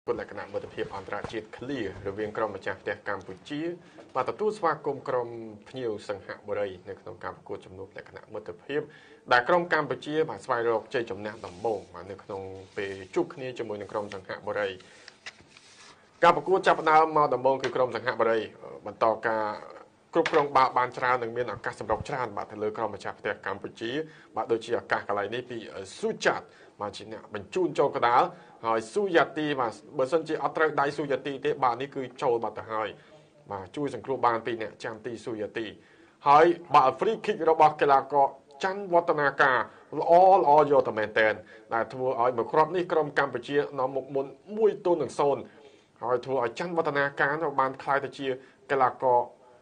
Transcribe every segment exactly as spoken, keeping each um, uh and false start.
គុណលក្ខណៈមិត្តភាពអន្តរជាតិឃ្លារវាងក្រុមម្ចាស់ផ្ទះកម្ពុជាបាទទទួលស្វាគមន៍ក្រុមភ្ញៀវសង្ហបុរីនៅក្នុងការប្រកួតជំនួបលក្ខណៈមិត្តភាពដែលក្រុមកម្ពុជាបានស្វែងរកជ័យជំនះដំបូងបាទនៅក្នុងពេលជួបគ្នាជាមួយនឹងក្រុមសង្ហបុរីការប្រកួតចាប់ផ្ដើមមកដំបូងគឺក្រុមសង្ហបុរីបន្តការគ្រប់គ្រងបាល់បានច្រើននិងមានឱកាសសម្រុកច្រើនបាទទៅលើក្រុមម្ចាស់ផ្ទះកម្ពុជាបាទដូចជាឱកាសកន្លែងនេះពីស៊ូចាត់បាទជាអ្នកបញ្ជូនចូលកណ្ដាលហើយស៊ូយ៉ាទីបាទបើសិនជាអត់ត្រូវដៃស៊ូយ៉ាទីទេបាទនេះគឺចូលបាត់ទៅហើយបាទជួយសង្គ្រោះបានពីអ្នកចាំទីស៊ូយ៉ាទីហើយបាទ free kick របស់កីឡាករច័ន្ទវឌ្ឍនាការល្អល្អយកតែមែនតែនដែលធ្វើឲ្យមួយគ្រាប់នេះក្រុមកម្ពុជានាំមុខមុនមួយទល់នឹងសូន្យហើយធ្វើឲ្យច័ន្ទវឌ្ឍនាការបានក្លាយទៅជាកីឡាករ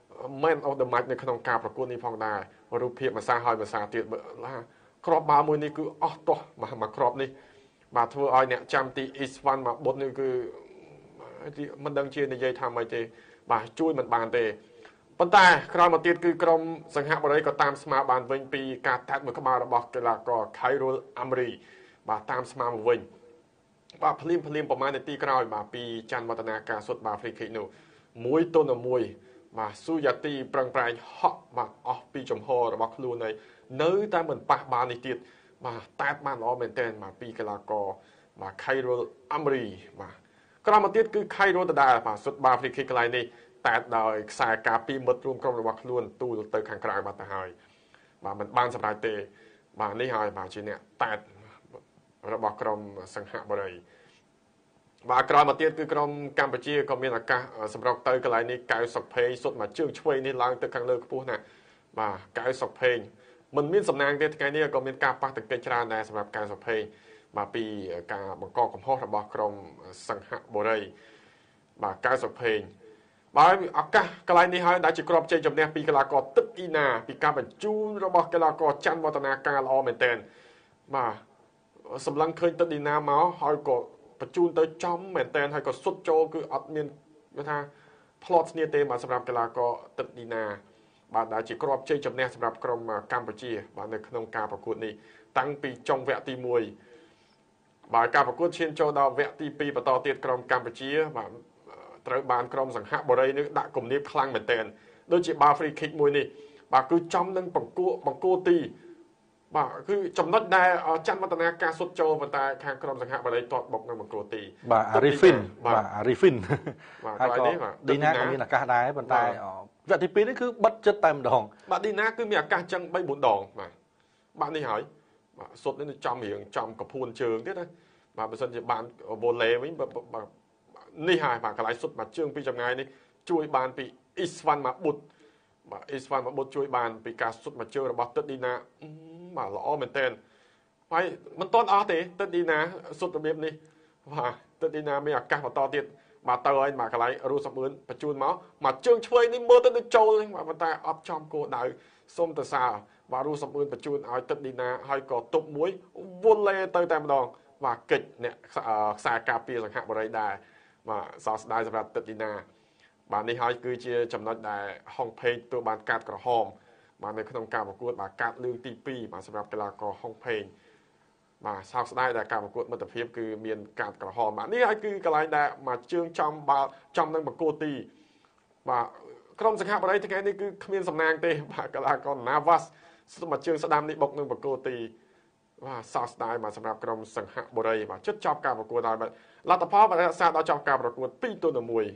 man of the match នៅក្នុងការប្រកួតនេះផងដែររូបភាពភាសាហើយភាសាទៀតគ្រាប់បាល់មួយនេះគឺអស់ទាស់មួយគ្រាប់នេះបាទធ្វើឲ្យអ្នកចាំទីអ៊ីស្វ៉ាន់មកបុតនេះគឺមិនដឹងជានិយាយថាម៉េចទេបាទជួយមិនបានទេប៉ុន្តែក្រោយមកទៀតគឺក្រុមសង្ហបុរីក៏តាមស្មើបានវិញពីការតាត់មួយក្បាលរបស់កីឡាករ Khairul Amri បាទតាមស្មើមកវិញបាទភ្លាមភ្លាមប្រហែលនាទីក្រោយបាទពីច័ន្ទវឌ្ឍនាការសុទ្ធបាទ free kick នោះមួយទល់នឹងមួយបាទស៊ូយ៉ាទីប្រឹងប្រែងហក់បាទអស់ពីចំហរបស់ខ្លួនហើយនៅតែមិនប៉ះបាល់នេះទៀតបាទតែបានល្អមែនទែនបាទពីកីឡាករបាទ Khairul Amri បាទក្រោយមកទៀតគឺ Khairul ដដែលបាទសុទ្ធបាទ free kick កន្លែងនេះតែដោយខ្សែការពីមិត្តរួមក្រុមរបស់ខ្លួនទូលទៅខាងក្រៅបាត់ទៅហើយបាទមិនបានសម្រេចទេបាទនេះហើយបាទជាអ្នកតែរបស់ក្រុមសង្ហបុរីបាទក្រោយមកទៀតគឺក្រុមកម្ពុជាក៏មានឱកាសសម្រុកទៅកន្លែងនេះកៅសុកភេងសុទ្ធមកជើងឆ្វេងនេះឡើងទៅខាងលើខ្ពស់ណាស់បាទកៅសុកភេងមិនមានសំណាងទេថ្ងៃនេះក៏មានការប៉ះទង្គិចច្រើនដែរសម្រាប់កៅសុកភេងបាទពីការបង្កកំហុសរបស់ក្រុមសង្ហបុរីបាទកៅសុកភេងបាទឱកាសកន្លែងនេះហើយដែលជាគ្រាប់ជ័យជំនះពីកីឡាករទឹកអ៊ីណាពីការបញ្ជូនរបស់កីឡាករច័ន្ទវឌ្ឍនាការល្អមែនទែនបាទសម្លឹងឃើញទឹកអ៊ីណាមកហើយក៏បញ្ជូនទៅចំមែនតែនហើយក៏សុទ្ធចូលគឺអត់មានគេថាផ្្លាត់ស្នៀទេបាទសម្រាប់កីឡាករទឹកឌីណាបាទដែលជាគ្រាប់ជ័យជំនះសម្រាប់ក្រុមកម្ពុជាបាទនៅក្នុងការប្រកួតនេះតាំងពីចុងវគ្គទីមួយបាទការប្រកួតឈានចូលដល់វគ្គទីពីរបន្តទៀតក្រុមកម្ពុជាបាទត្រូវបានក្រុមសង្ហបុរីនេះដាក់គំនាបខ្លាំងមែនតែនដូចជាបាល់ free kick មួយនេះបាទគឺចំនឹងបង្គោលបង្គោលទីបាទគឺចំណុចដែលច័ន្ទវឌ្ឍនាការសុទ្ធចូលប៉ុន្តែខាងក្រុមសង្ហបុរីទាត់បុកនៅបង្គោលទីបាទអារីហ្វីនបាទអារីហ្វីនហើយក៏ឌីណាក៏មានឱកាសដែរប៉ុន្តែវគ្គទីពីរនេះគឺបិទចិត្តតែម្ដងបាទឌីណាគឺមានឱកាសចឹងបីបួនដងបាទបាទនេះហើយបាទសុទ្ធនេះចំរៀងចំកពួនជើងទៀតណាបាទបើសិនជាបានវ៉ូឡេវិញនេះហើយបាទកន្លែងសុទ្ធមកជើងពីចម្ងាយនេះជួយបានពីអ៊ីស្វ៉ាន់មកបុតបាទអ៊ីស្វ៉ាន់មកបុតជួយបានពីការសុទ្ធមកជើងរបស់ទឹកឌីណាបាទល្អមែនទែនហើយមិនទាន់អស់ទេទឹកឌីណាសុទ្ធរបៀបនេះបាទទឹកឌីណាមានឱកាសបន្តទៀតបាទទៅហើយមកកន្លែងរੂសំអឿនបញ្ជូនមកមកជើងឆ្វេងនេះមើលទៅដូចចូលបាទប៉ុន្តែអត់ចំគោលដៅសុំតសាបាទរੂសំអឿនបញ្ជូនឲ្យទឹកឌីណាហើយក៏ទប់មួយវ៉ូឡេទៅតែម្ដងបាទកិច្ចអ្នកខ្សែការពារសង្ហបុរីដែរបាទសោកស្ដាយសម្រាប់ទឹកឌីណាបាទនេះហើយគឺជាចំណុចដែលហុងភេងទទួលបានកាតក្រហមបាទនៅក្នុងការប្រកួតបាទកាតលើកទីពីរបាទសម្រាប់កីឡាករហុងភេងបាទសោកស្ដាយដែលការប្រកួតមិត្តភាពគឺមានកាតក្រហមបាទនេះហើយគឺកន្លែងដែលមកជើងចំបាល់ចំនឹងបង្គោលទីបាទក្រុមសង្ហបុរីថ្ងៃនេះគឺគ្មានសំណាងទេបាទកីឡាករ Navas ស្ទើរមកជើងស្ដាំនេះបុកនឹងបង្គោលទីបាទសោកស្ដាយបាទសម្រាប់ក្រុមសង្ហបុរីបាទជិតចប់ការប្រកួតហើយបាទលទ្ធផលបានរក្សាដល់ចប់ការប្រកួតពីរទល់នឹងមួយ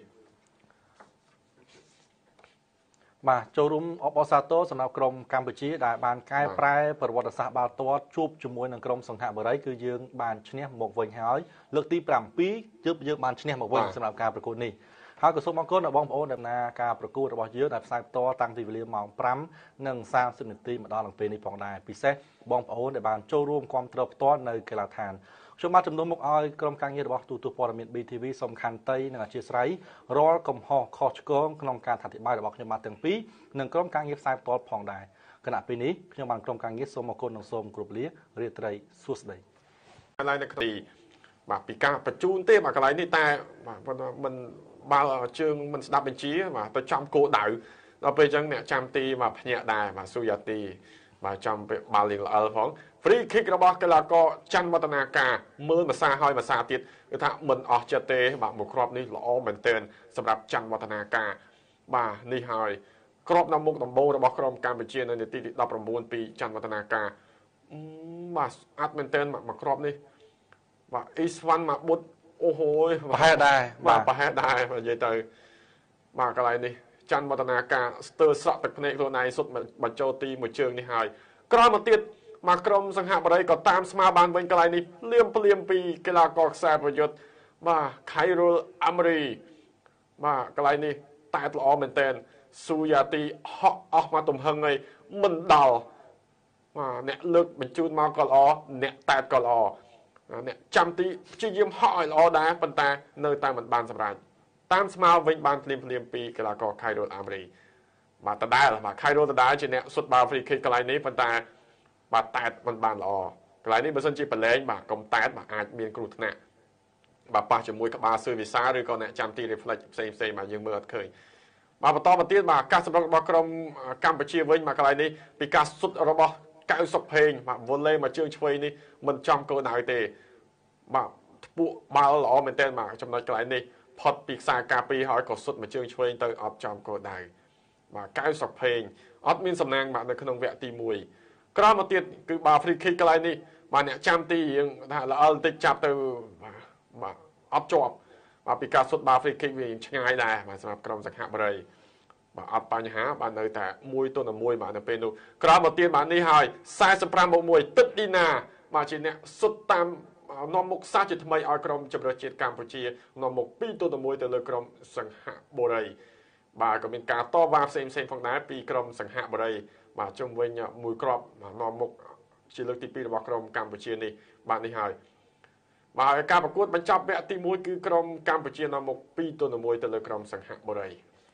បាទចូលរួមអបអរសាទរសម្រាប់ក្រុមកម្ពុជាដែលបានកែប្រែប្រវត្តិសាស្ត្របាល់ទាត់ជួបជាមួយនឹងក្រុមសង្ហបុរីគឺយើងបានឈ្នះមកវិញហើយលើកទីប្រាំពីរជើបយើងបានឈ្នះមកវិញសម្រាប់ការប្រកួតនេះហើយក៏សូមអរគុណដល់បងប្អូនដំណើរការប្រកួតរបស់យើងដែលផ្សាយផ្ទាល់តាំងពីវេលាម៉ោងប្រាំនិងសាមសិបនាទីមកដល់នឹងពេលនេះផងដែរពិសេសបងប្អូនដែលបានចូលរួមគាំទ្រផ្ទាល់នៅកីឡដ្ឋានខ្ញុំបាទជំនុំមុខឲ្យក្រុមការងាររបស់ទូទស្សន៍ព័ត៌មាន ប៊ី ធី វី សំខាន់តៃនិងអធិស្ឋានរាល់កំហុសខុសឆ្គងក្នុងការអធិប្បាយរបស់ខ្ញុំបាទទាំងពីរនិងក្រុមការងារផ្សាយផ្ទាល់ផងដែរគណៈពេលនេះខ្ញុំបានក្រុមការងារសូមអរគុណនិងសូមគោរពលារាត្រីសួស្តីកន្លែងនៅទីបាទពីការបញ្ជូនទេបាទកន្លែងនេះតែបាទមិនបាល់ជើងមិនស្ដាប់បញ្ជាបាទទៅចំគោលដៅដល់ពេលអញ្ចឹងអ្នកចាំទីមកភ្ញាក់ដែរបាទស៊ូយ៉ាទីបាទចំពេលបាល់លេងល្អផង free kick របស់កីឡាករច័ន្ទវឌ្ឍនាការមើលមួយសាហើយមួយសាទៀតគឺថាមិនអស់ចិត្តទេបាទមួយគ្រាប់នេះល្អមែនទែនសម្រាប់ច័ន្ទវឌ្ឍនាការបាទនេះហើយគ្រាប់នៅមុខដំបូងរបស់ក្រុមកម្ពុជានៅនាទីទីដប់ប្រាំបួនពីច័ន្ទវឌ្ឍនាការបាទអត់មែនទែនមួយគ្រាប់នេះបាទអ៊ីស្វ៉ាន់មកបុតអូហូយប្រហែលដែរបាទប្រហែលដែរនិយាយទៅបាទកន្លែងនេះច័ន្ទវឌ្ឍនាការស្ទើរស្រក់ទឹកភ្នែកខ្លួនឯងសុទ្ធបញ្ចូលទីមួយជើងនេះហើយក្រោយមកទៀតមកក្រុមសង្ហបុរីក៏តាមស្មើបានវិញកន្លែងនេះភ្លាមភ្លាមពីកីឡាករខ្សែប្រយុទ្ធបាទខៃរុលអាមេរីបាទកន្លែងនេះតែល្អមែនទែនស៊ូយ៉ាទីហក់អស់មកទំហឹងហើយមិនដល់បាទអ្នកលើកបញ្ជូនមកក៏ល្អអ្នកតែតក៏ល្អអ្នកចាំទីព្យាយាមហក់ឲ្យល្អដែរប៉ុន្តែនៅតែមិនបានសម្រេចតាមស្មើវិញបានភ្លាមភ្លាមពីកីឡាករខៃរុលអាមេរីបាទដដែលបាទខៃរុលដដែលជាអ្នកសុទ្ធបាល់ free kick កន្លែងនេះប៉ុន្តែបាទតែតមិនបានល្អកន្លែងនេះបើសិនជាប្រឡែងបាទកុំតែតបាទអាចមានគ្រោះថ្នាក់បាទប៉ះជាមួយក្បាលស៊ឺវិសាឬក៏អ្នកចាំទី reflect ផ្សេងផ្សេងបាទយើងមើលអត់ឃើញបាទបន្តមកទៀតបាទការសម្រុករបស់ក្រុមកម្ពុជាវិញមកកន្លែងនេះពីការសុទ្ធរបស់កៅសុកភេងបាទ volley មកជើងឆ្វេងនេះមិនចំគោលដៅទេបាទពួកបាល់ល្អមែនទែនបាទចំណុចកន្លែងនេះផុតពីខ្សែការពារហើយក៏សុទ្ធមកជើងឆ្វេងទៅអត់ចំគោលដៅបាទកៅសុកភេងអត់មានសំណាងបាទនៅក្នុងវគ្គទីមួយក្រោយមកទៀតគឺបាល់ free kick កន្លែងនេះបាទអ្នកចាំទីរៀងថាល្អបន្តិចចាប់ទៅបាទអត់ជាប់បាទពីការសុទ្ធបាល់ free kick វាឆ្ងាយដែរបាទសម្រាប់ក្រុមសង្ហបុរីបាទអត់បញ្ហាបាទនៅតែមួយទល់នឹងមួយបាទនៅពេលនោះក្រោយមកទៀតបាទនេះហើយសែសិបប្រាំបូកមួយទឹកឌីណាបាទជាអ្នកសុទ្ធតាមនាំមុខសាជាថ្មីឲ្យក្រុមជម្រើសជាតិកម្ពុជានាំមុខពីរទល់នឹងមួយទៅលើក្រុមសង្ហបុរីបាទក៏មានការតវ៉ាផ្សេងផ្សេងផងដែរពីក្រុមសង្ហបុរីបាទជុំវិញមួយគ្រាប់នាំមុខជាលើកទីពីររបស់ក្រុមកម្ពុជានេះបាទនេះហើយបាទការប្រកួតបញ្ចប់វគ្គទីមួយគឺក្រុមកម្ពុជានាំមុខពីរទល់នឹងមួយទៅលើក្រុមសង្ហបុរី